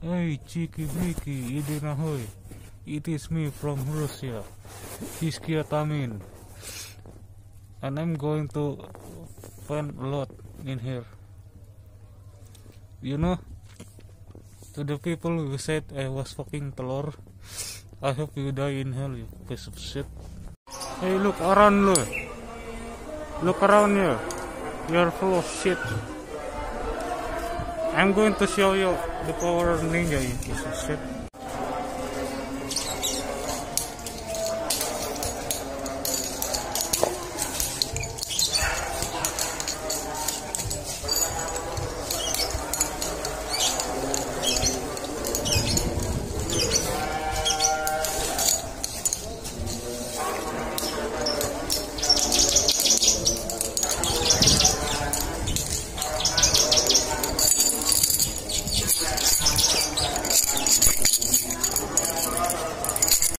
Hey, cheeky Vicky, Eden ahoy. It is me from Russia, Hiskiatamin. And I'm going to find a lot in here. You know, to the people who said I was fucking telur, I hope you die in hell, you piece of shit. Hey, look around, look. Look around you. You're full of shit. I'm going to show you the power of ninja, you piece of shit.